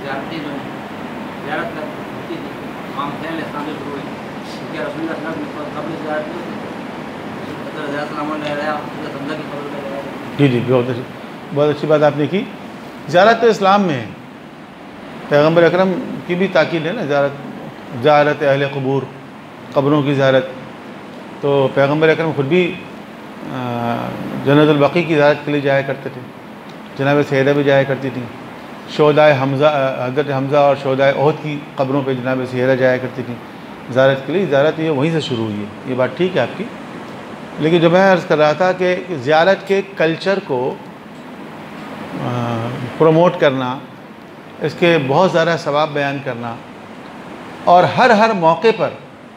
زیارتیں جو ہیں زیارت ہوتی تھی امام حسین علیہ السلام سے شروع ہوئی کیونکہ رسول اللہ صلی اللہ علیہ وسلم قبل زیارت نہیں ہوتی حضرت السلام نے رہا حضرت حمزہ کی قبر پہ رہا. جی بہت اچھی بات آپ نے کی. زیارت تو اسلام میں ہے, پیغمبر اکرم کی بھی تاکید ہے نا, زیارت اہل قبور, قبروں کی زیارت. تو پیغمبر اکرم خود بھی جنت البقیع کی زیارت کے لیے جایا کرتے تھے, جناب سیدہ بھی جایا کرتی تھیں, شہدائے حمزہ حضرت حمزہ اور شہدائے احد کی قبروں پہ جناب سیدہ جایا کرتی تھیں زیارت کے لیے. زیارت یہ وہیں سے شروع ہوئی ہے, یہ بات ٹھیک ہے آپ کی. لیکن جو میں عرض کر رہا تھا کہ زیارت کے کلچر کو پروموٹ کرنا, اس کے بہت زیادہ ثواب بیان کرنا, اور ہر موقع پر,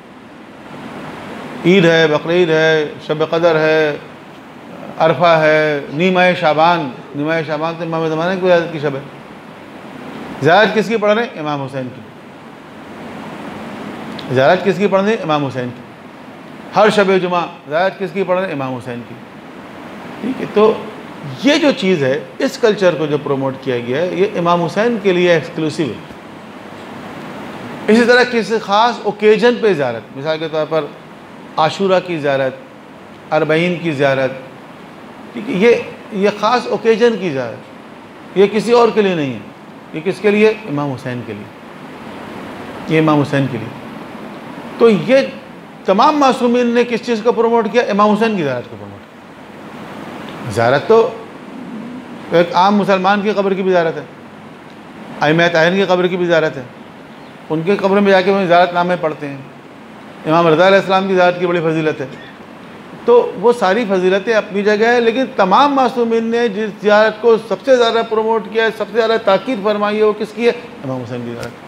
عید ہے, بقرعید ہے, شب قدر ہے, عرفہ ہے, نیمہ شعبان تو امام زمانہ کی زیارت کی شب ہے. زیارت کس کی پڑھ رہے ہیں؟ امام حسین کی. زیارت کس کی پڑھ رہے ہیں؟ امام حسین کی. ہر شب جمعہ زیارت کس کی پڑھ رہے ہیں؟ امام حسین کی. ٹھیک ہے, تو یہ جو چیز ہے, اس کلچر کو جو پروموٹ کیا گیا ہے, یہ امام حسین کے لیے ایکسکلوسیو ہے. اسی طرح کسی خاص اوکیجن پہ زیارت, مثال کے طور پر عاشورہ کی زیارت, اربعین کی زیارت, ٹھیک ہے, یہ خاص اوکیجن کی زیارت, یہ کسی اور کے لیے نہیں ہے. یہ کس کے لیے؟ امام حسین کے لیے. یہ امام حسین کے لیے. تو یہ تمام معصومین نے کس چیز کو پروموٹ کیا؟ امام حسین کی زیارت کو پروموٹ کیا. زیارت تو ایک عام مسلمان کی قبر کی بھی زیارت ہے, ائمہ طاہرین کی قبر کی بھی زیارت ہے, ان کے قبر میں جا کے وہ زیارت نامے پڑھتے ہیں. امام رضا علیہ السلام کی زیارت کی بڑی فضیلت ہے. تو وہ ساری فضیلتیں اپنی جگہ ہیں, لیکن تمام معصومین نے جس زیارت کو سب سے زیادہ پروموٹ کیا ہے, سب سے زیادہ تاکید فرمائی ہے, وہ کس کی ہے؟ امام حسین کی زیارت.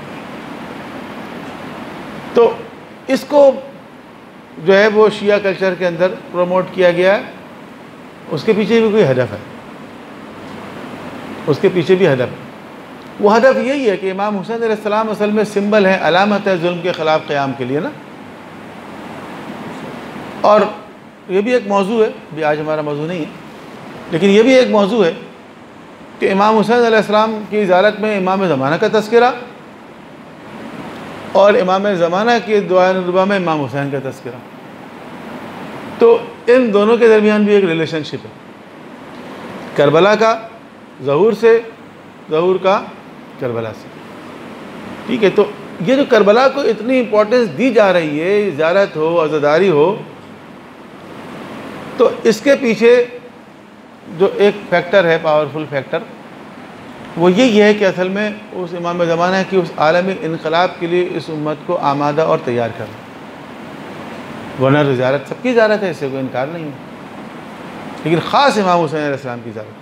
تو اس کو جو ہے وہ شیعہ کلچر کے اندر پروموٹ کیا گیا ہے. اس کے پیچھے بھی کوئی ہدف ہے, اس کے پیچھے بھی ہدف ہے. وہ ہدف یہی ہے کہ امام حسین علیہ السلام اصل میں سمبل ہے, علامت ہے ظلم کے خلاف قیام کے لیے نا. اور یہ بھی ایک موضوع ہے, بھی آج ہمارا موضوع نہیں ہے, لیکن یہ بھی ایک موضوع ہے کہ امام حسین علیہ السلام کی زیارت میں امام زمانہ کا تذکرہ, اور امام زمانہ کی دعائے ندبہ میں امام حسین کا تذکرہ. تو ان دونوں کے درمیان بھی ایک ریلیشن شپ ہے, کربلا کا ظہور سے, ظہور کا کربلا سے. ٹھیک ہے, تو یہ جو کربلا کو اتنی امپورٹنس دی جا رہی ہے, زیارت ہو, عزاداری ہو, تو اس کے پیچھے جو ایک فیکٹر ہے, پاورفل فیکٹر, وہ یہی ہے کہ اصل میں اس امام زمانہ کی اس عالمی انقلاب کے لیے اس امت کو آمادہ اور تیار کرنا. ورنہ زیارت سب کی زیارت ہے, اس سے کوئی انکار نہیں ہے, لیکن خاص امام حسین علیہ السلام کی زیارت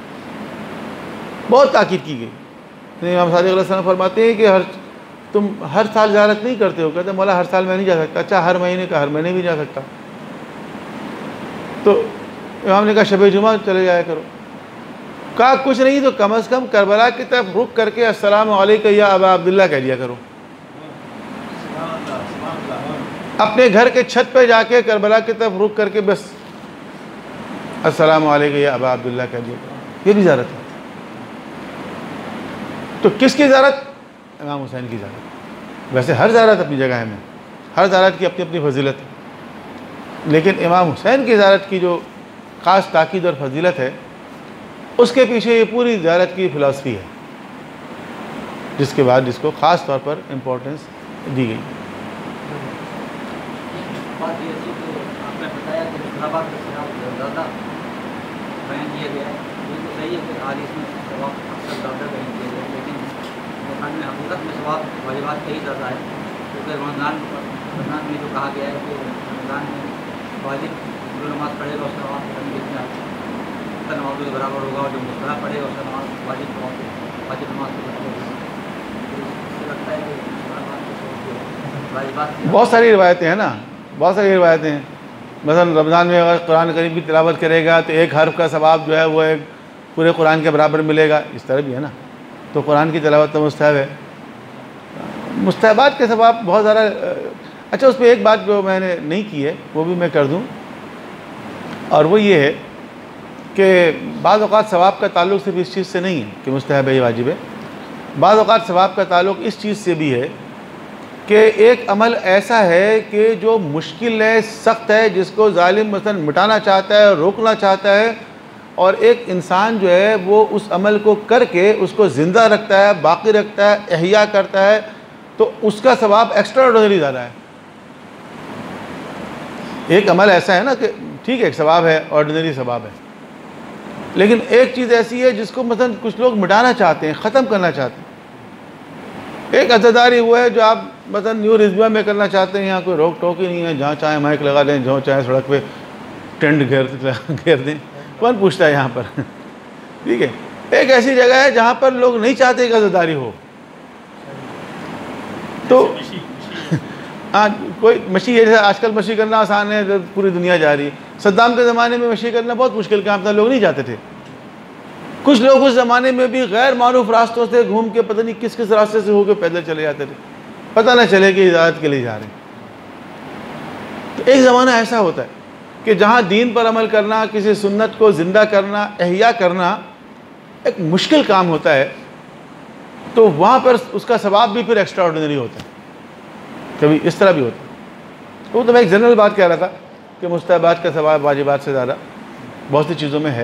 بہت تاکید کی گئی. امام صادق علیہ السلام فرماتے ہیں کہ تم ہر سال زیارت نہیں کرتے ہو. کہتے ہیں مولا ہر سال میں نہیں جا سکتا. اچھا, ہر مہینے کا ہر مہینے بھی جا سکتا. تو امام نے کہا شب جمعہ چلے جایا کرو. کہا کچھ نہیں تو کم از کم کربلا کی طرف رک کر کے السلام علیکم یا ابا عبداللہ کہہ لیا کرو. اپنے گھر کے چھت پہ جا کے کربلا کی طرف رک کر کے بس السلام علیکم یا ابا عبداللہ کہہ لیا کرو. یہ بھی زیارت ہے. تو کس کی زیارت؟ امام حسین کی زیارت. ویسے ہر زیارت اپنی جگہ میں, ہر زیارت کی اپنی اپنی فضیلت ہے, لیکن امام حسین کی زیارت کی جو خاص تاکید اور فضیلت ہے, اس کے پیچھے یہ پوری زیارت کی فلسفی ہے, جس کے بعد جس کو خاص طور پر امپورٹنس دی گئی. بات یہ تھی کہ آپ نے بتایا کہ انتخابات کا ثواب زیادہ بیان کیا گیا ہے. یہ تو صحیح ہے کہ حدیث میں ثواب اکثر زیادہ بیان کیا گیا ہے, لیکن قرآن میں حقیقت میں ثواب واجبات کا ہی زیادہ ہے, کیونکہ رمضان میں جو کہا گیا ہے کہ رمضان میں واجب جو نماز پڑھے گا اس کا نماز پڑھنے کتنا نمازوں کے برابر ہوگا, اور جو مستحب پڑھے گا اس کا نماز واجب نماز کے برابر ہوگا. اس سے لگتا ہے کہ واجبات بہت ساری روایتیں ہیں نا, بہت ساری روایتیں ہیں. مثلا رمضان میں اگر قرآن کریم کی تلاوت کرے گا تو ایک حرف کا ثواب جو ہے وہ ایک پورے قرآن کے برابر ملے گا. اس طرح بھی ہے نا. تو قرآن کی تلاوت تو مستحب ہے, مستحبات کے ثواب بہت زیادہ. اچھا, اس پہ ایک بات جو میں نے نہیں کی ہے وہ بھی میں کر دوں, اور وہ یہ ہے کہ بعض اوقات ثواب کا تعلق صرف اس چیز سے نہیں ہے کہ مستحب ہے یا واجب ہے. بعض اوقات ثواب کا تعلق اس چیز سے بھی ہے کہ ایک عمل ایسا ہے کہ جو مشکل ہے، سخت ہے، جس کو ظالم مثلا مٹانا چاہتا ہے، روکنا چاہتا ہے، اور ایک انسان جو ہے وہ اس عمل کو کر کے اس کو زندہ رکھتا ہے، باقی رکھتا ہے، احیا کرتا ہے، تو اس کا ثواب ایکسٹرا آرڈنری زیادہ ہے۔ ایک عمل ایسا ہے نا کہ ٹھیک ہے ایک ثواب ہے، آرڈنری ثواب ہے، لیکن ایک چیز ایسی ہے جس کو مثلا کچھ لوگ مٹانا چاہتے ہیں، ختم کرنا چاہتے ہیں۔ ایک عزاداری وہ ہے جو آپ مثلا نیو رضویہ میں کرنا چاہتے ہیں، یہاں کوئی روک ٹوک ہی نہیں ہے، جہاں چاہیں مائک لگا لیں، جہاں چاہیں سڑک پہ ٹینٹ گھیر دیں، کون پوچھتا ہے یہاں پر؟ ٹھیک ہے، ایک ایسی جگہ ہے جہاں پر لوگ نہیں چاہتے کہ عزاداری ہو، تو ہاں کوئی مشی ہے، جیسے آج کل مشی کرنا آسان ہے، پوری دنیا جا رہی ہے۔ صدام کے زمانے میں مشی کرنا بہت مشکل کام تھا، لوگ نہیں جاتے تھے۔ کچھ لوگ اس زمانے میں بھی غیر معروف راستوں سے گھوم کے پتہ نہیں کس کس راستے سے ہو کے پیدل چلے جاتے تھے، پتہ نہ چلے کہ ہدایت کے لیے جا رہے ہیں۔ تو ایک زمانہ ایسا ہوتا ہے کہ جہاں دین پر عمل کرنا، کسی سنت کو زندہ کرنا، احیا کرنا ایک مشکل کام ہوتا ہے، تو وہاں پر اس کا ثواب بھی پھر ایکسٹرا آرڈنری ہوتا ہے، کبھی اس طرح بھی ہوتا ہے۔ تو میں ایک جنرل بات کہہ رہا تھا کہ مستحبات کا ثواب واجبات سے زیادہ بہت سی چیزوں میں ہے۔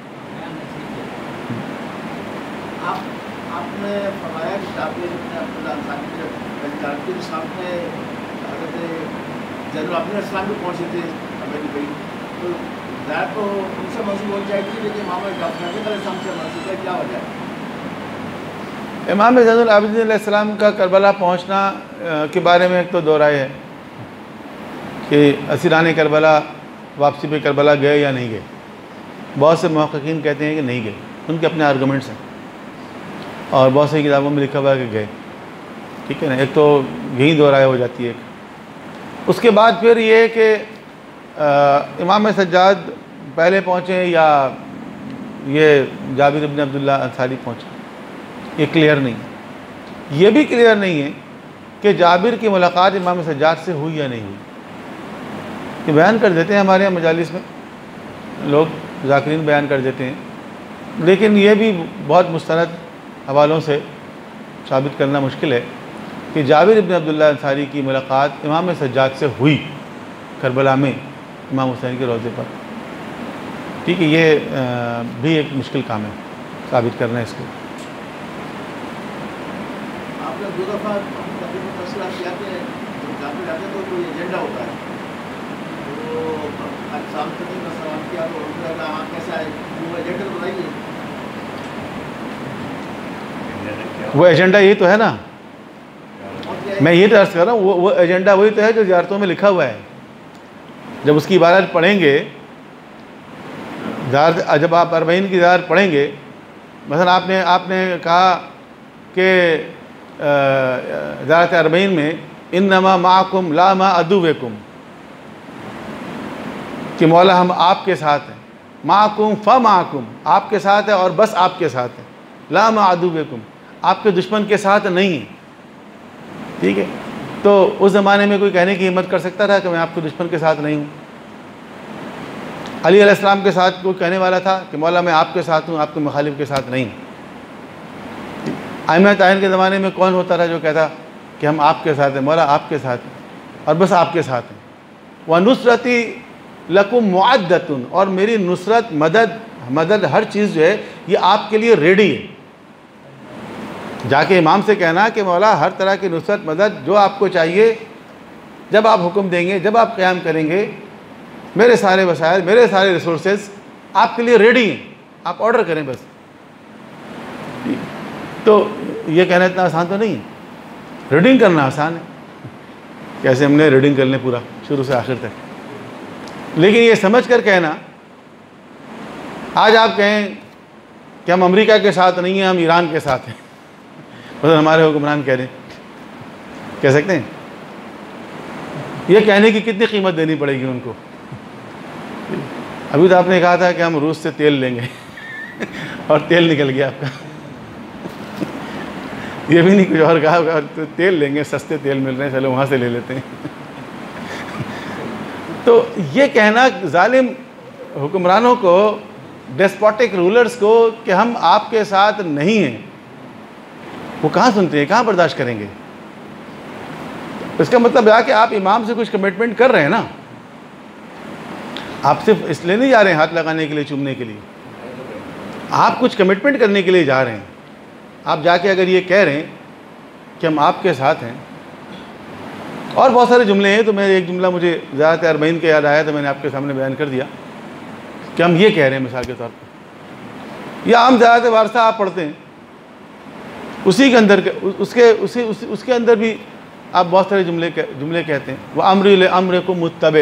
آپ نے فرمایا کہ جابر بن عبداللہ انصاری کے سامنے حضرت جنرل عبداللہ السلام بھی پہنچے تھے امریکہ بھائی، تو ظاہر تو ان سے منسوب ہو جائے گی، لیکن امام جعفر علیہ السلام سے منسوب ہے، کیا وجہ ہے؟ امام زین العابدین علیہ السلام کا کربلا پہنچنا کے بارے میں ایک تو دو رائے ہے کہ اسیران کربلا واپسی پہ کربلا گئے یا نہیں گئے۔ بہت سے محققین کہتے ہیں کہ نہیں گئے، ان کے اپنے آرگومنٹس ہیں، اور بہت سی کتابوں میں لکھا ہوا ہے کہ گئے۔ ٹھیک ہے نا، ایک تو یہی دو رائے ہو جاتی ہے۔ اس کے بعد پھر یہ کہ امام سجاد پہلے پہنچے یا یہ جابر بن عبداللہ انصاری پہنچے، یہ کلیئر نہیں ہے۔ یہ بھی کلیئر نہیں ہے کہ جابر کی ملاقات امام سجاد سے ہوئی یا نہیں ہوئی۔ یہ بیان کر دیتے ہیں ہمارے یہاں مجالس میں لوگ، ذاکرین بیان کر دیتے ہیں، لیکن یہ بھی بہت مستند حوالوں سے ثابت کرنا مشکل ہے کہ جابر بن عبداللہ انصاری کی ملاقات امام سجاد سے ہوئی کربلا میں امام حسین کے روضے پر۔ ٹھیک ہے، یہ بھی ایک مشکل کام ہے ثابت کرنا اس کو۔ آپ نے 2 دفعہ تفصیلات کیا کہ جب جابر جاتے تو کوئی ایجنڈا ہوتا ہے، تو شام تک کا سلام کیا تو کیسا ہے وہ ایجنڈا بتائیے۔ وہ ایجنڈا یہی تو ہے نا، میں یہ عرض کر رہا ہوں، وہ ایجنڈا وہی تو ہے جو زیارتوں میں لکھا ہوا ہے۔ جب اس کی عبارت پڑھیں گے، جب آپ اربعین کی زیارت پڑھیں گے، مثلا آپ نے کہا کہ زیارت اربعین میں انما معکم لا ما عدوکم، کہ مولا ہم آپ کے ساتھ ہیں، معکم فمعکم، آپ کے ساتھ ہے اور بس آپ کے ساتھ ہے، لا ما عدوکم، آپ کے دشمن کے ساتھ نہیں ہے۔ ٹھیک ہے، تو اس زمانے میں کوئی کہنے کی ہمت کر سکتا تھا کہ میں آپ کے دشمن کے ساتھ نہیں ہوں؟ علی علیہ السلام کے ساتھ کوئی کہنے والا تھا کہ مولا میں آپ کے ساتھ ہوں، آپ کے مخالف کے ساتھ نہیں ہوں؟ ائمہ تعین کے زمانے میں کون ہوتا تھا جو کہتا کہ ہم آپ کے ساتھ ہیں، مولا آپ کے ساتھ ہیں اور بس آپ کے ساتھ ہیں؟ وَنُصْرَتِي لَكُمْ مُعَدَّةٌ، اور میری نصرت، مدد ہر چیز جو ہے یہ آپ کے لیے ریڈی ہے۔ جا کے امام سے کہنا کہ مولا ہر طرح کی نصرت، مدد جو آپ کو چاہیے، جب آپ حکم دیں گے، جب آپ قیام کریں گے، میرے سارے وسائل، میرے سارے ریسورسز آپ کے لیے ریڈی ہیں، آپ آرڈر کریں بس۔ تو یہ کہنا اتنا آسان تو نہیں ہے، ریڈنگ کرنا آسان ہے، کیسے ہم نے ریڈنگ کر لیں پورا شروع سے آخر تک، لیکن یہ سمجھ کر کہنا، آج آپ کہیں کہ ہم امریکہ کے ساتھ نہیں ہیں، ہم ایران کے ساتھ ہیں، مثلا ہمارے حکمران کہہ رہے ہیں، کہہ سکتے ہیں؟ یہ کہنے کی کتنی قیمت دینی پڑے گی ان کو؟ ابھی تو آپ نے کہا تھا کہ ہم روس سے تیل لیں گے اور تیل نکل گیا آپ کا، یہ بھی نہیں کچھ اور کہا، تیل لیں گے، سستے تیل مل رہے ہیں، چلو وہاں سے لے لیتے ہیں۔ تو یہ کہنا ظالم حکمرانوں کو، ڈیسپوٹک رولرز کو، کہ ہم آپ کے ساتھ نہیں ہیں، وہ کہاں سنتے ہیں, کہاں برداشت کریں گے؟ اس کا مطلب ہے کہ آپ امام سے کچھ کمٹمنٹ کر رہے ہیں نا, آپ صرف اس لیے نہیں جا رہے ہیں ہاتھ لگانے کے لیے, چومنے کے لیے, آپ کچھ کمٹمنٹ کرنے کے لیے جا رہے ہیں. آپ جا کے اگر یہ کہہ رہے ہیں کہ ہم آپ کے ساتھ ہیں, اور بہت سارے جملے ہیں, تو میں ایک جملہ مجھے زیادہ تر اربعین کے یاد آیا تو میں نے آپ کے سامنے بیان کر دیا کہ ہم یہ کہہ رہے ہیں مثال کے طور پر, یا ہم زیادہ وارثہ آپ پڑھتے ہیں, اسی کے اندر اس کے اندر بھی آپ بہت سارے جملے کہتے ہیں. وہ امری امر کو متبع,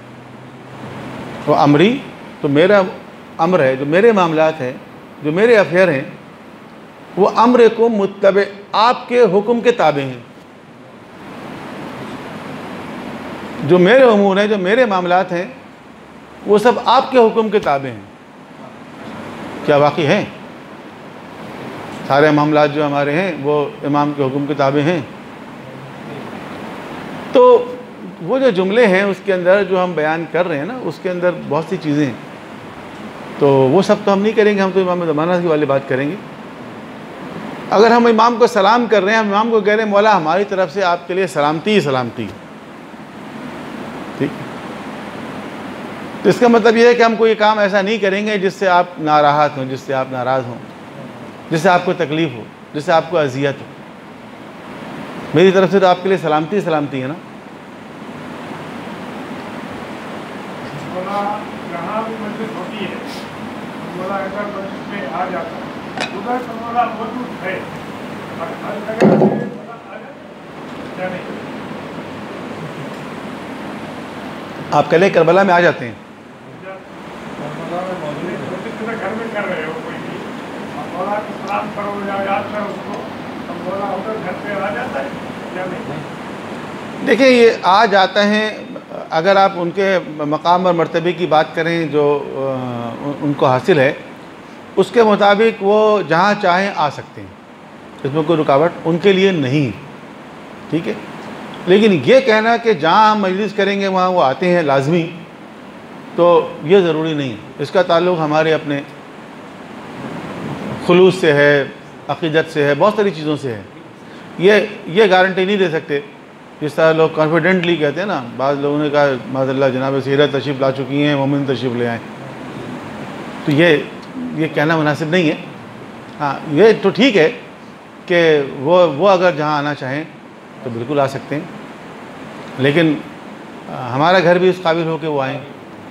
وہ امری تو میرا امر ہے, جو میرے معاملات ہیں, جو میرے افیئر ہیں, وہ امر کو متبع, آپ کے حکم کے تابع ہیں. جو میرے امور ہیں, جو میرے معاملات ہیں, وہ سب آپ کے حکم کے تابع ہیں. کیا واقعی ہیں؟ سارے معاملات جو ہمارے ہیں وہ امام کے حکم کے تابع ہیں؟ تو وہ جو جملے ہیں اس کے اندر جو ہم بیان کر رہے ہیں نا, اس کے اندر بہت سی چیزیں ہیں. تو وہ سب تو ہم نہیں کریں گے, ہم تو امام زمانہ کی والی بات کریں گے. اگر ہم امام کو سلام کر رہے ہیں, ہم امام کو کہہ رہے ہیں مولا ہماری طرف سے آپ کے لیے سلامتی ہی سلامتی, ٹھیک. تو اس کا مطلب یہ ہے کہ ہم کوئی کام ایسا نہیں کریں گے جس سے آپ ناراحت ہوں, جس سے آپ ناراض ہوں, جس سے آپ کو تکلیف ہو, جس سے آپ کو اذیت ہو. میری طرف سے تو آپ کے لیے سلامتی سلامتی ہے نا. جہاں بھی مسجد ہوتی ہے, مولا اگر مسجد میں آ جاتا ہے, ادھر تو مولا موجود ہے, اور ہر جگہ سے مولا آ جاتا ہے یا نہیں؟ آپ کل کربلا میں آ جاتے ہیں, گھر میں کر رہے ہو کوئی بھی, مولا کو سلام کرو یا یاد کرو اس کو, تو مولا ادھر گھر پہ آ جاتا ہے یا نہیں؟ دیکھیں یہ آ جاتا ہے, اگر آپ ان کے مقام اور مرتبے کی بات کریں جو ان کو حاصل ہے, اس کے مطابق وہ جہاں چاہیں آ سکتے ہیں, اس میں کوئی رکاوٹ ان کے لیے نہیں, ٹھیک ہے. لیکن یہ کہنا کہ جہاں ہم مجلس کریں گے وہاں وہ آتے ہیں لازمی, تو یہ ضروری نہیں. اس کا تعلق ہمارے اپنے خلوص سے ہے, عقیدت سے ہے, بہت ساری چیزوں سے ہے. یہ گارنٹی نہیں دے سکتے. جس طرح لوگ کانفیڈنٹلی کہتے ہیں نا, بعض لوگوں نے کہا معاذ اللہ جناب سیرت تشریف لا چکی ہیں, مومن تشریف لے آئیں, تو یہ کہنا مناسب نہیں ہے. ہاں یہ تو ٹھیک ہے کہ وہ اگر جہاں آنا چاہیں تو بالکل آ سکتے ہیں, لیکن ہمارا گھر بھی اس قابل ہو کہ وہ آئیں.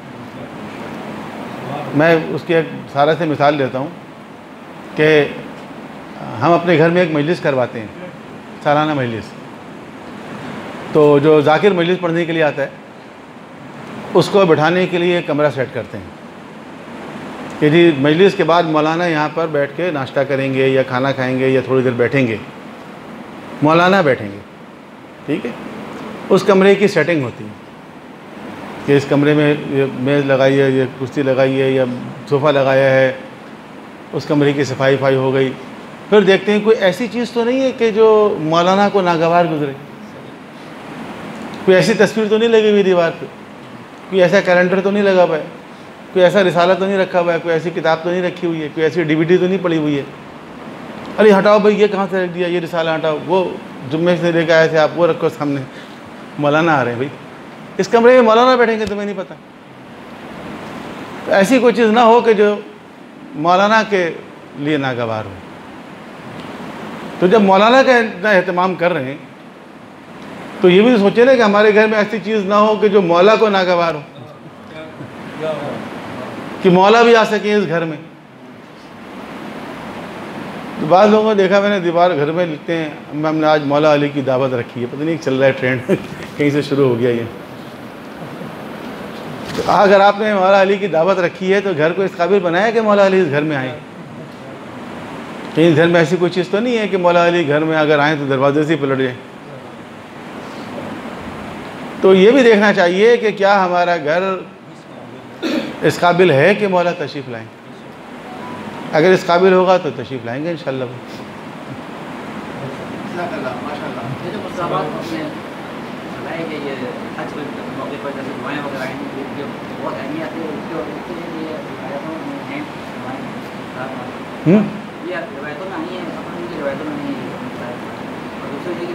میں اس کی ایک سارا سے مثال دیتا ہوں کہ ہم اپنے گھر میں ایک مجلس کرواتے ہیں, سالانہ مجلس. تو جو ذاکر مجلس پڑھنے کے لیے آتا ہے اس کو بٹھانے کے لیے ایک کمرہ سیٹ کرتے ہیں کہ جی مجلس کے بعد مولانا یہاں پر بیٹھ کے ناشتہ کریں گے یا کھانا کھائیں گے یا تھوڑی دیر بیٹھیں گے, مولانا بیٹھیں گے, ٹھیک ہے. اس کمرے کی سیٹنگ ہوتی ہے کہ اس کمرے میں یہ میز لگائی ہے, یہ کرسی لگائی ہے, یا صوفہ لگایا ہے, اس کمرے کی صفائی ہو گئی. پھر دیکھتے ہیں کوئی ایسی چیز تو نہیں ہے کہ جو مولانا کو ناگوار گزرے, کوئی ایسی تصویر تو نہیں لگی ہوئی دیوار پہ, کوئی ایسا کیلنڈر تو نہیں لگا ہوا ہے, کوئی ایسا رسالہ تو نہیں رکھا ہوا ہے, کوئی ایسی کتاب تو نہیں رکھی ہوئی ہے, کوئی ایسی DVD تو نہیں پڑی ہوئی ہے. ارے ہٹاؤ بھائی, یہ کہاں سے رکھ دیا, یہ رسالہ ہٹاؤ, وہ جمعے سے لے کے آئے تھے آپ, وہ رکھو سامنے. مولانا آ رہے ہیں بھائی, اس کمرے میں مولانا بیٹھیں گے تمہیں نہیں پتہ. تو ایسی کوئی چیز نہ ہو کہ جو مولانا کے لیے ناگوار ہو. تو جب مولانا کا اتنا اہتمام کر رہے ہیں تو یہ بھی سوچے نا کہ ہمارے گھر میں ایسی چیز نہ ہو کہ جو مولا کو ناگوار ہو, کہ مولا بھی آ سکے اس گھر میں. تو بعض لوگوں نے دیکھا, میں نے دیوار گھر میں لکھتے ہیں ہم نے آج مولا علی کی دعوت رکھی ہے, پتہ نہیں چل رہا ہے ٹرینڈ کہیں سے شروع ہو گیا یہ. تو اگر آپ نے مولا علی کی دعوت رکھی ہے تو گھر کو اس قابل بنایا کہ مولا علی اس گھر میں آئیں. کہیں گھر میں ایسی کوئی چیز تو نہیں ہے کہ مولا علی گھر میں اگر آئیں تو دروازے سے ہی پلٹ جائیں. تو یہ بھی دیکھنا چاہیے کہ کیا ہمارا گھر اس قابل ہے کہ مولا تشریف لائیں. اگر اس قابل ہوگا تو تشریف لائیں گے انشاءاللہ. یہ جو مسابقات نے بنائے کہ یہ حج کے موقع پر جیسے دعائیں وغیرہ ہیں, یہ بہت اہمیت ہے, اس کے یہ روایتوں میں ہیں, یہ روایتوں میں آئی ہیں, روایتوں میں نہیں ہے.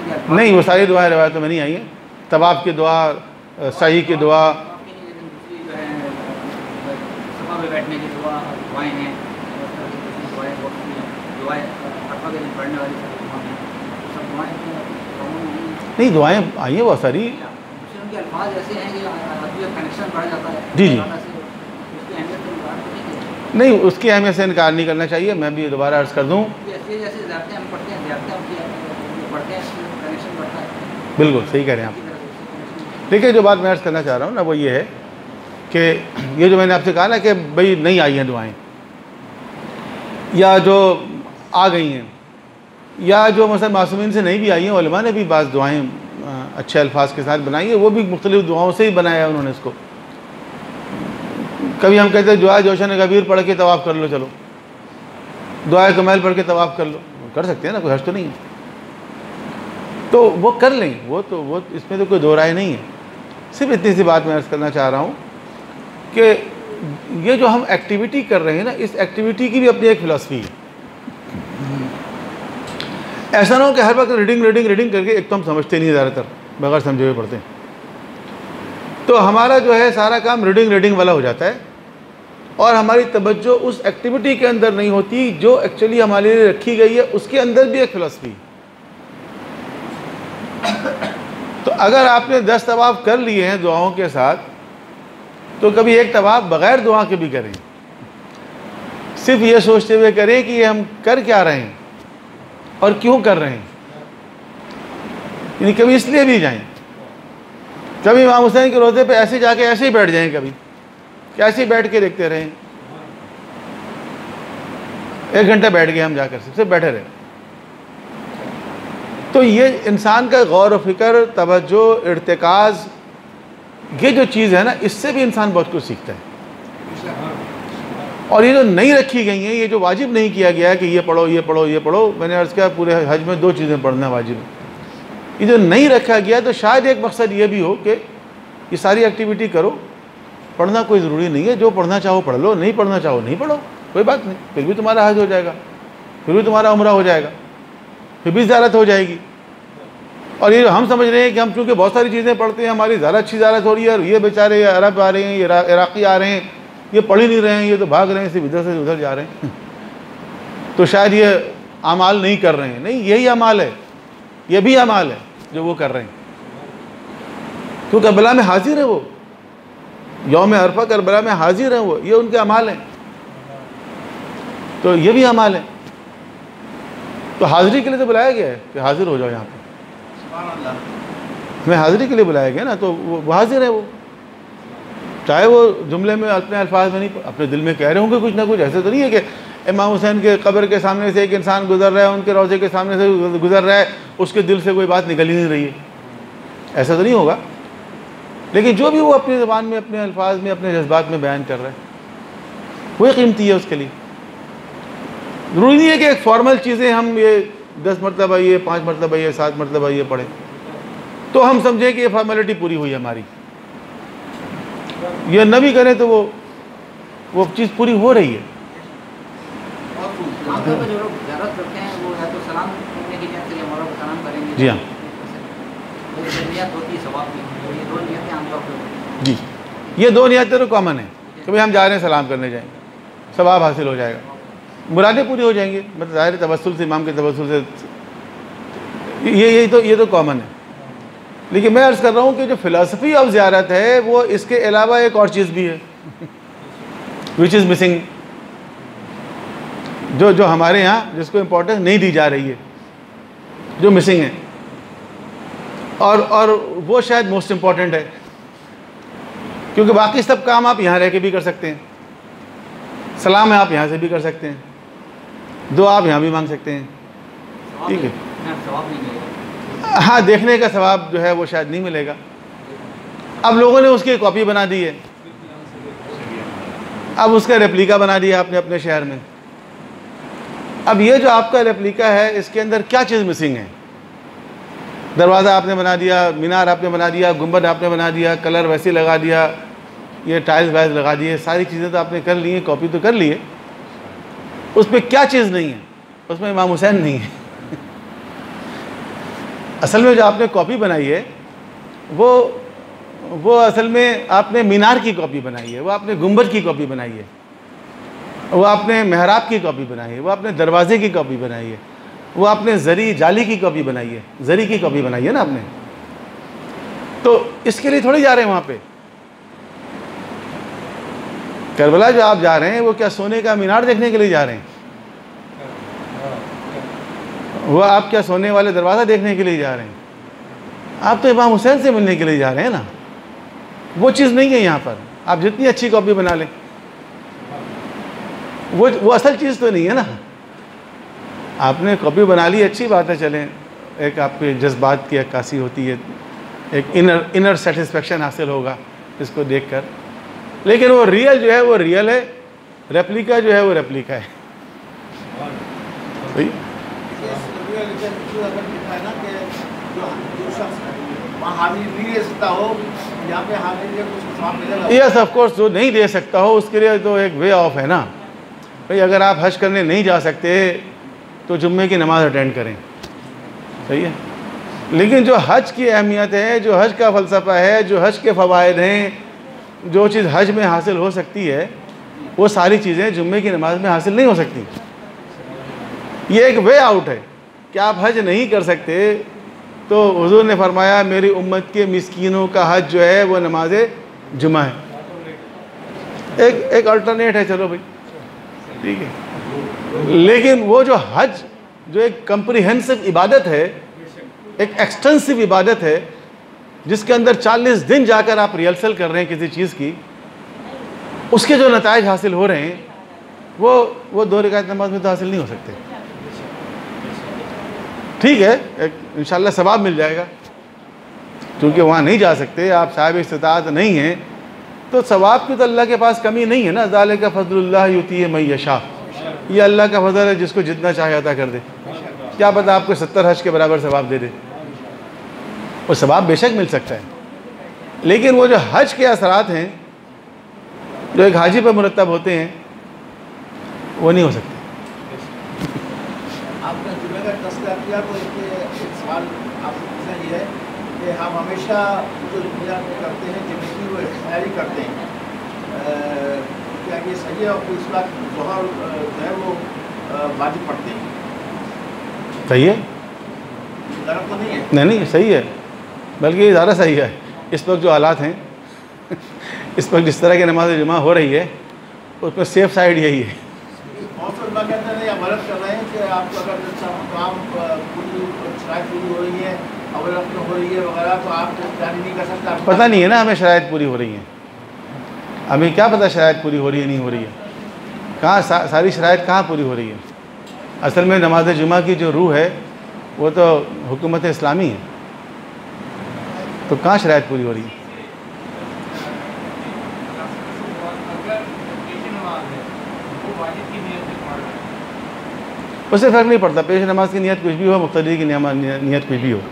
حسین کے الفاظ نہیں، وہ ساری دعائیں روایتوں میں نہیں آئی ہیں. طواف کی دعا، سعی کی دعا، لیکن دوسری جو ہے صفا پہ بیٹھنے کی دعائیں ہیں، دعائیں بہت سی ہیں، دعائیں عرفہ کے دن پڑھنے والی سب دعائیں نہیں دعائیں آئی ہیں بہت ساری. ان کے الفاظ ایسے ہیں کہ آدمی کا کنیکشن بڑھ جاتا ہے. جی جی. اس کی اہمیت تو انکار تو نہیں ہے. نہیں، اس کی اہمیت سے انکار نہیں کرنا چاہیے. میں بھی دوبارہ عرض کر دوں، جیسے جیسے زیادہ ہم پڑھتے ہیں زیادہ پڑھتے ہیں کنیکشن بڑھتا ہے. بالکل صحیح کہہ رہے ہیں آپ. دیکھیے جو بات میں عرض کرنا چاہ رہا ہوں نا وہ یہ ہے کہ یہ جو میں نے آپ سے کہا نا کہ بھئی نہیں آئی ہیں دعائیں، یا جو آ گئی ہیں، یا جو مثلا معصومین سے نہیں بھی آئی ہیں، علماء نے بھی بعض دعائیں اچھے الفاظ کے ساتھ بنائی ہیں، وہ بھی مختلف دعاؤں سے ہی بنایا ہے انہوں نے اس کو. کبھی ہم کہتے ہیں دعائے جوشن کبیر پڑھ کے طواف کر لو، چلو دعائے کمیل پڑھ کے طواف کر لو، کر سکتے ہیں نا، کوئی حرج تو نہیں ہے. تو وہ کر لیں، وہ اس میں تو کوئی دو رائے نہیں ہے. صرف اتنی سی بات میں عرض کرنا چاہ رہا ہوں کہ یہ جو ہم ایکٹیویٹی کر رہے ہیں نا، اس ایکٹیویٹی کی بھی اپنی ایک فلسفی ہے. ایسا نہ ہو کہ ہر وقت ریڈنگ کر کے ایک تو ہم سمجھتے نہیں، زیادہ تر بغیر سمجھے ہوئے پڑھتے ہیں، تو ہمارا جو ہے سارا کام ریڈنگ والا ہو جاتا ہے، اور ہماری توجہ اس ایکٹیویٹی کے اندر نہیں ہوتی جو ایکچولی ہمارے لیے رکھی گئی ہے. اس کے اندر بھی ایک فلسفی ہے. تو اگر آپ نے 10 طواف کر لیے ہیں دعاؤں کے ساتھ، تو کبھی ایک طواف بغیر دعا کے بھی کریں. صرف یہ سوچتے ہوئے کریں کہ یہ ہم کر کیا رہے ہیں اور کیوں کر رہے ہیں. یعنی کبھی اس لیے بھی جائیں، کبھی امام حسین کے روضے پہ ایسے جا کے ایسے ہی بیٹھ جائیں، کبھی ایسے ہی بیٹھ کے دیکھتے رہیں. 1 گھنٹہ بیٹھ گئے ہم جا کر صرف بیٹھے رہے. تو یہ انسان کا غور و فکر، توجہ، ارتکاز، یہ جو چیز ہے نا، اس سے بھی انسان بہت کچھ سیکھتا ہے. اور یہ جو نہیں رکھی گئی ہیں، یہ جو واجب نہیں کیا گیا ہے کہ یہ پڑھو یہ پڑھو یہ پڑھو، میں نے عرض کیا پورے حج میں 2 چیزیں پڑھنا واجب ہے. یہ جو نہیں رکھا گیا تو شاید ایک مقصد یہ بھی ہو کہ یہ ساری ایکٹیویٹی کرو، پڑھنا کوئی ضروری نہیں ہے، جو پڑھنا چاہو پڑھ لو، نہیں پڑھنا چاہو نہیں پڑھو، کوئی بات نہیں، پھر بھی تمہارا حج ہو جائے گا، پھر بھی تمہارا عمرہ ہو جائے گا، پھر بھی زیارت ہو جائے گی. اور یہ جو ہم سمجھ رہے ہیں کہ ہم چونکہ بہت ساری چیزیں پڑھتے ہیں، ہماری زیادہ اچھی زیارت ہو رہی ہے، اور یہ بیچارے عرب آ رہے ہیں، یہ عراقی آ رہے ہیں، یہ پڑھ ہی نہیں رہے ہیں، یہ تو بھاگ رہے ہیں، صرف ادھر سے ادھر جا رہے ہیں، تو شاید یہ اعمال نہیں کر رہے ہیں. نہیں، یہی اعمال ہے، یہ بھی اعمال ہے جو وہ کر رہے ہیں، کیونکہ کربلا میں حاضر ہے، وہ یوم عرفہ کربلا میں حاضر ہیں، وہ یہ ان کے اعمال ہیں، تو یہ بھی اعمال ہیں. تو حاضری کے لیے تو بلایا گیا ہے کہ حاضر ہو جاؤ یہاں پہ. سبحان اللہ. میں حاضری کے لیے بلایا گیا نا، تو وہ حاضر ہے، وہ چاہے وہ جملے میں اپنے الفاظ میں نہیں، اپنے دل میں کہہ رہے ہوں گے کچھ نہ کچھ. ایسے تو نہیں ہے کہ امام حسین کے قبر کے سامنے سے ایک انسان گزر رہا ہے، ان کے روضے کے سامنے سے گزر رہا ہے، اس کے دل سے کوئی بات نکل ہی نہیں رہی ہے، ایسا تو نہیں ہوگا. لیکن جو بھی وہ اپنی زبان میں، اپنے الفاظ میں، اپنے جذبات میں بیان کر رہا ہے، وہی قیمتی ہے اس کے لیے. ضروری نہیں ہے کہ ایک فارمل چیزیں ہم یہ 10 مرتبہ یہ 5 مرتبہ یہ 7 مرتبہ یہ پڑھیں تو ہم سمجھیں کہ یہ فارمیلٹی پوری ہوئی ہماری. یہ نہ بھی کریں تو وہ چیز پوری ہو رہی ہے. عام طور پر جو لوگ زیارت کرتے ہیں وہ یا تو سلام کرنے کی نیت سے یا مولا کو سلام کریں گے. جی ہاں. نیت ہوتی ہے ثواب کی. یہ 2 نیتیں عام طور پر. جی، یہ 2 نیتیں تو کامن ہیں کہ بھئی ہم جا رہے ہیں سلام کرنے جائیں گے، ثواب حاصل ہو جائے گا، مرادیں پوری ہو جائیں گی. مطلب ظاہر توسل سے، امام کے توسل سے، یہ تو کامن ہے. لیکن میں عرض کر رہا ہوں کہ جو فلسفی آف زیارت ہے وہ اس کے علاوہ ایک اور چیز بھی ہے وچ از مسنگ، جو ہمارے یہاں جس کو امپورٹنس نہیں دی جا رہی ہے، جو مسنگ ہے، اور وہ شاید موسٹ امپورٹنٹ ہے، کیونکہ باقی سب کام آپ یہاں رہ کے بھی کر سکتے ہیں. سلام آپ یہاں سے بھی کر سکتے ہیں، دعا آپ یہاں بھی مانگ سکتے ہیں. ٹھیک ہے، ثواب نہیں ملے گا. ہاں دیکھنے کا ثواب جو ہے وہ شاید نہیں ملے گا. اب لوگوں نے اس کی کاپی بنا دی ہے، اب اس کا ریپلیکا بنا دیا آپ نے اپنے شہر میں. اب یہ جو آپ کا ریپلیکا ہے اس کے اندر کیا چیز مسنگ ہے؟ دروازہ آپ نے بنا دیا، مینار آپ نے بنا دیا، گنبد آپ نے بنا دیا، کلر ویسے لگا دیا، یہ ٹائلز وائز لگا دیے، ساری چیزیں تو آپ نے کر لی ہیں، کاپی تو کر لی ہے. اس پہ کیا چیز نہیں ہے؟ اس میں امام حسین نہیں ہے. اصل میں جو آپ نے کاپی بنائی ہے وہ اصل میں آپ نے مینار کی کاپی بنائی ہے، وہ آپ نے گنبد کی کاپی بنائی ہے، وہ آپ نے محراب کی کاپی بنائی ہے، وہ آپ نے دروازے کی کاپی بنائی ہے، وہ آپ نے زری جالی کی کاپی بنائی ہے، زری کی کاپی بنائی ہے نا آپ نے. تو اس کے لیے تھوڑی جا رہے ہیں وہاں پہ. کربلا جو آپ جا رہے ہیں وہ کیا سونے کا مینار دیکھنے کے لیے جا رہے ہیں؟ وہ آپ کیا سونے والے دروازہ دیکھنے کے لیے جا رہے ہیں؟ آپ تو امام حسین سے ملنے کے لیے جا رہے ہیں نا. وہ چیز نہیں ہے یہاں پر. آپ جتنی اچھی کاپی بنا لیں وہ اصل چیز تو نہیں ہے نا. آپ نے کاپی بنا لی، اچھی بات ہے، چلیں، ایک آپ کے جذبات کی عکاسی ہوتی ہے، ایک انر سیٹسفیکشن حاصل ہوگا اس کو دیکھ کر. لیکن وہ ریئل جو ہے وہ ریئل ہے، ریپلیکا جو ہے وہ ریپلیکا ہے. صحیح. یس آف کورس، جو نہیں دے سکتا ہو اس کے لیے تو ایک وے آف ہے نا. بھئی اگر آپ حج کرنے نہیں جا سکتے تو جمعے کی نماز اٹینڈ کریں. صحیح ہے. لیکن جو حج کی اہمیت ہے، جو حج کا فلسفہ ہے، جو حج کے فوائد ہیں، جو چیز حج میں حاصل ہو سکتی ہے وہ ساری چیزیں جمعے کی نماز میں حاصل نہیں ہو سکتی. یہ ایک وے آؤٹ ہے کہ آپ حج نہیں کر سکتے تو حضور نے فرمایا میری امت کے مسکینوں کا حج جو ہے وہ نماز جمعہ ہے. ایک الٹرنیٹ ہے، چلو بھائی ٹھیک ہے. لیکن وہ جو حج جو ایک کمپریہنسو عبادت ہے، ایک ایکسٹینسو عبادت ہے، جس کے اندر 40 دن جا کر آپ ریہرسل کر رہے ہیں کسی چیز کی، اس کے جو نتائج حاصل ہو رہے ہیں وہ 2 رکعت نماز میں تو حاصل نہیں ہو سکتے. ٹھیک ہے، انشاءاللہ ثواب مل جائے گا. کیونکہ وہاں نہیں جا سکتے، آپ صاحب استطاعت نہیں ہیں، تو ثواب کی تو اللہ کے پاس کمی نہیں ہے نا. ذالک فضل اللہ یؤتیہ من یشاء. یہ اللہ کا فضل ہے، جس کو جتنا چاہے عطا کر دے. کیا پتہ آپ کو 70 حج کے برابر ثواب دے دے. وہ ثواب بے شک مل سکتا ہے، لیکن وہ جو حج کے اثرات ہیں جو ایک حاجی پر مرتب ہوتے ہیں وہ نہیں ہو سکتے. آپ نے جمعہ کا تذکرہ کیا تو ایک سوال آپ سے پوچھنا یہ ہے کہ ہم ہمیشہ جو جمعہ کرتے ہیں جمعے کی وہ اختیاری کرتے ہیں، کیا یہ صحیح ہے؟ اور اس وقت ظہر جو ہے وہ واجب پڑھتے ہیں؟ صحیح ہے. غلط تو نہیں ہے؟ نہیں صحیح ہے، بلکہ یہ زیادہ صحیح ہے. اس وقت جو حالات ہیں، اس وقت جس طرح کی نماز جمعہ ہو رہی ہے اس میں سیف سائڈ یہی ہے. بہت سے لوگ کہتے ہیں یا غلط کر رہے ہیں کہ آپ کو اگر کام پوری شرائط پوری ہو رہی ہے، اول وقت میں ہو رہی ہے وغیرہ، تو آپ جاری نہیں کر سکتے. پتہ نہیں ہے نا ہمیں شرائط پوری ہو رہی ہیں. ہمیں کیا پتہ شرائط پوری ہو رہی ہے نہیں ہو رہی ہے؟ کہاں ساری شرائط کہاں پوری ہو رہی ہے؟ اصل میں نماز جمعہ کی جو روح ہے وہ تو حکومت اسلامی ہے، تو کہاں شرائط پوری ہو رہی ہے؟ اس سے فرق نہیں پڑتا. پیش نماز کی نیت کچھ بھی ہو، مقتدی کی نیت کچھ بھی ہو.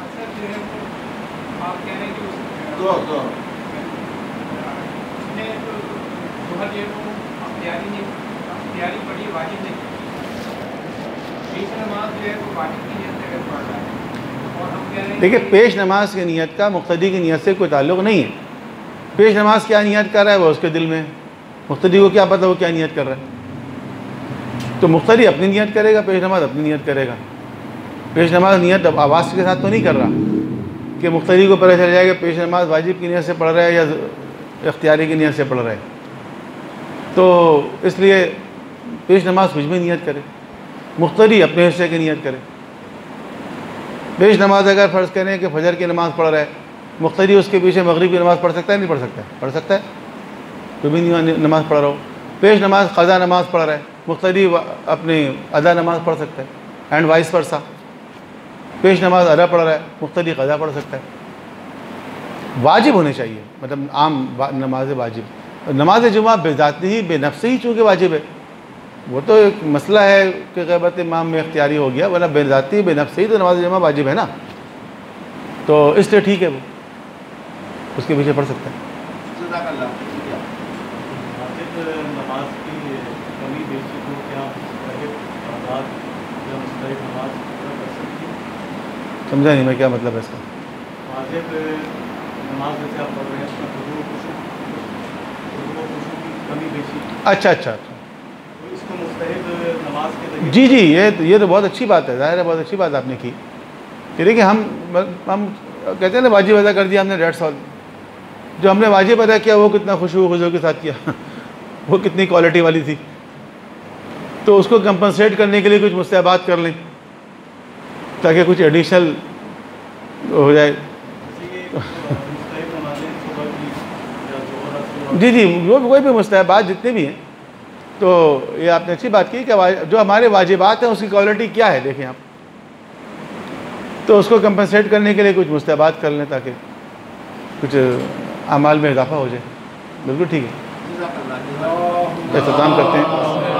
دیکھیں، پیش نماز کی نیت کا مقتدی کی نیت سے کوئی تعلق نہیں ہے. پیش نماز کیا نیت کر رہا ہے وہ اس کے دل میں، مقتدی کو کیا پتہ وہ کیا نیت کر رہا ہے. تو مقتدی اپنی نیت کرے گا، پیش نماز اپنی نیت کرے گا. پیش نماز نیت آواز کے ساتھ تو نہیں کر رہا کہ مقتدی کو پتہ چل جائے کہ پیش نماز واجب کی نیت سے پڑھ رہا ہے یا اختیاری کی نیت سے پڑھ رہا ہے. تو اس لیے پیش نماز کچھ بھی نیت کرے، مقتدی اپنے حصے کی نیت کرے. پیش نماز اگر فرض کریں کہ فجر کی نماز پڑھ رہا ہے، مقتدی اس کے پیچھے مغرب کی نماز پڑھ سکتا ہے نہیں پڑھ سکتا ہے؟ پڑھ سکتا ہے. کوئی بھی نماز پڑھ رہا ہو، پیش نماز قضا نماز پڑھ رہا ہے، مقتدی اپنی ادا نماز پڑھ سکتا ہے، اینڈ وائس ورسا. پیش نماز ادا پڑھ رہا ہے، مقتدی قضا پڑھ سکتا ہے. واجب ہونے چاہیے، مطلب عام نماز واجب. نماز جمعہ بے ذاتی ہی بے نفس ہی چونکہ واجب ہے، وہ تو ایک مسئلہ ہے کہ غیبت امام میں اختیاری ہو گیا، ورنہ بے ذاتی بے نفس ہی تو نماز جمعہ واجب ہے نا. تو اس لیے ٹھیک ہے، وہ اس کے پیچھے پڑھ سکتا ہے. جزاک اللہ. نماز کی کمی بیشی کو کیا آزاد یا مستقل نماز پورا کر سکتی ہے؟ سمجھا نہیں میں کیا مطلب ہے اس کا. واجب نماز جیسے آپ پڑھ رہے ہیں اس میں خضوع و خشوع کی کمی بیشی، اچھا اچھا اچھا. تو اس کو مستحب نماز کے ذریعے جی جی یہ تو بہت اچھی بات ہے، ظاہر ہے بہت اچھی بات آپ نے کی. کہ دیکھیں ہم کہتے ہیں نا واجب ادا کر دیا ہم نے 150. جو ہم نے واجب ادا کیا وہ کتنا خشوع و خضوع کے ساتھ کیا وہ کتنی کوالٹی والی تھی. تو اس کو کمپنسیٹ کرنے کے لیے کچھ مستحبات کر لیں تاکہ کچھ ایڈیشنل ہو جائے. جیسے کہ مستحب نمازیں صبح کی یا ظہر اثر جی جی وہ کوئی بھی مستحبات جتنے بھی ہیں. تو یہ آپ نے اچھی بات کی کہ جو ہمارے واجبات ہیں اس کی کوالٹی کیا ہے دیکھیں آپ. تو اس کو کمپنسیٹ کرنے کے لیے کچھ مستحبات کر لیں تاکہ کچھ اعمال میں اضافہ ہو جائے. بالکل ٹھیک ہے. اختتام کرتے ہیں.